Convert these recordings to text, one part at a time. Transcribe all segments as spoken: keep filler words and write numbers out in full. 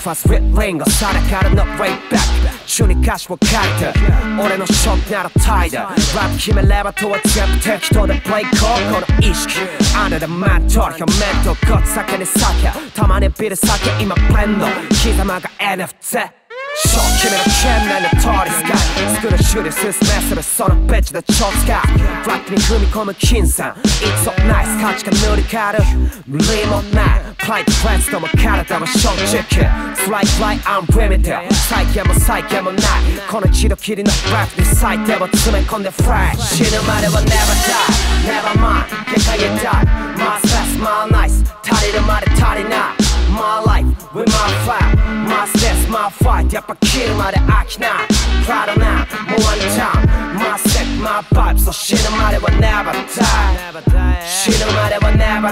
breakfast with Ringo 살아 가는 너 right back 주니까 쉬워 카이트俺のショットならタイダーラップ決めればとは全部適当でプレイコーこの意識あなたマントル表面とこっ先に酒たまにビール酒今ブレンド貴様が エヌエフティー正気めの県内の通りスカイ作る種類進めするそのベッチで超使うフラットに踏み込む金さん It's so nice 価値が塗り替わる無理もないプライドフレンズとも体は正直 Fly fly unlimited 再現も再現もないこの一度きりのラップに最低を詰め込んでフライ死ぬまでは Never die Never mind 限界へdie My fast my nice 足りるまで足りない My life with my fire My stance my fight やっぱ切るまで飽きない Proud now もう one time My set my vibe そう死ぬまでは Never die 死ぬまでは Never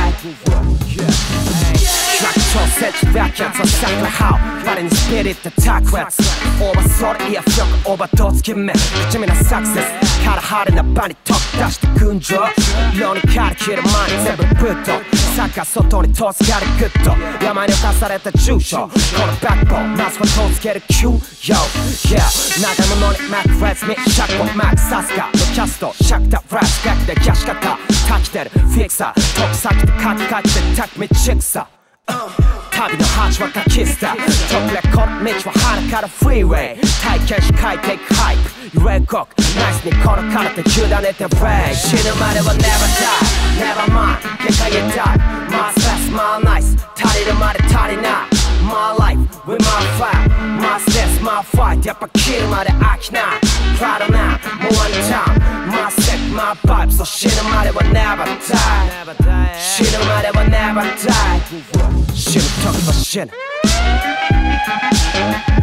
die調節だけささくらハウバレにスピリットタクレッツオーバーソールイヤフィョクオーバードーツ決め地味なサクセスから派手な場に飛び出して群青色にから切る前に全部ぶっとサッカー外に通すからグッと山に侵された住所このバックボーンまずは遠つける Q Yo Yeah 長いものにマックレッツにシャックをマックさすかのキャストシャクタフラッシュガキでキャシカタ炊きてるフィクサー遠く先でカキカキでタクミチクサ旅の端はカキスタ特例この道は鼻からフリーウェイ体験し書いていくハイプ揺れ動くナイスにこの体で委ねてブレイク死ぬまでは Never die Never mind 限界へ die My fast my nice 足りるまで足りない My life with my fire My stance my fight やっぱ切るまで飽きない Proud now もう one time My set my vibe そう死ぬまでは Never die 死ぬまでは Never die 死ぬ時は死ぬ